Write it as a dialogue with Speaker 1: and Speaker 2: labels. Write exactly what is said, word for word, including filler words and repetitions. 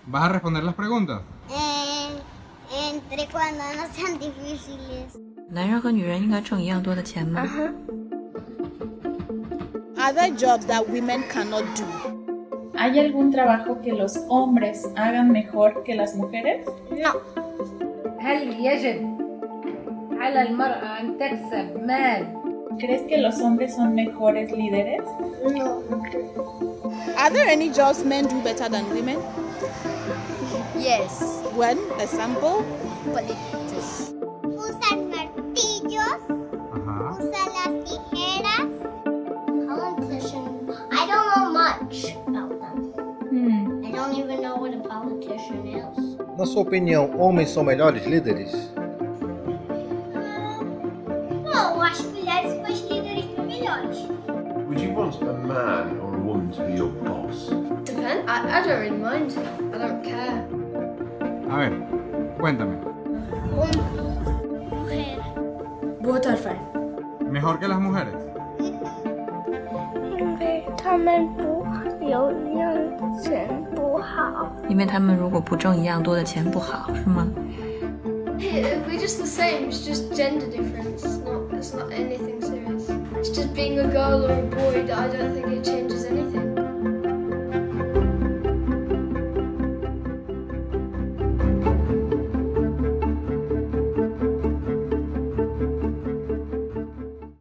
Speaker 1: ¿Vas a responder las preguntas?
Speaker 2: Eh, entre cuando no sean difíciles.
Speaker 3: 男人和女人应该挣一样多的钱吗？
Speaker 2: Ajá.
Speaker 4: Are there jobs that women cannot do?
Speaker 5: ¿Hay algún trabajo que los hombres hagan mejor que las mujeres?
Speaker 2: No.
Speaker 6: هل يجب على المرأة أن تكسب مال؟
Speaker 5: ¿Crees que los hombres son mejores líderes?
Speaker 2: No.
Speaker 4: Are there any jobs men do better than women?
Speaker 2: Yes.
Speaker 4: When? Example?
Speaker 2: Politics. Usan martillos.
Speaker 1: Ajá.
Speaker 2: Usan las tijeras. Politician. I don't know much about them.
Speaker 5: Hmm.
Speaker 2: I don't even know what a politician is.
Speaker 7: Na sua opinião, homens são melhores líderes?
Speaker 2: Não, as mulheres são as líderes melhores.
Speaker 8: Would you want a man or a woman to be your boss?
Speaker 9: Depends. I, I don't really mind. I don't care.
Speaker 1: A ver, cuéntame.
Speaker 2: Mujer.
Speaker 9: Båda tar
Speaker 1: ¿Mejor que las mujeres?
Speaker 2: 因为他们不有一样钱不好。
Speaker 3: 因为他们如果不挣一样多的钱不好，是吗？
Speaker 9: We're just the same. It's just gender difference. It's not. It's not anything serious. It's just being a girl or a boy. That I don't think it changes anything.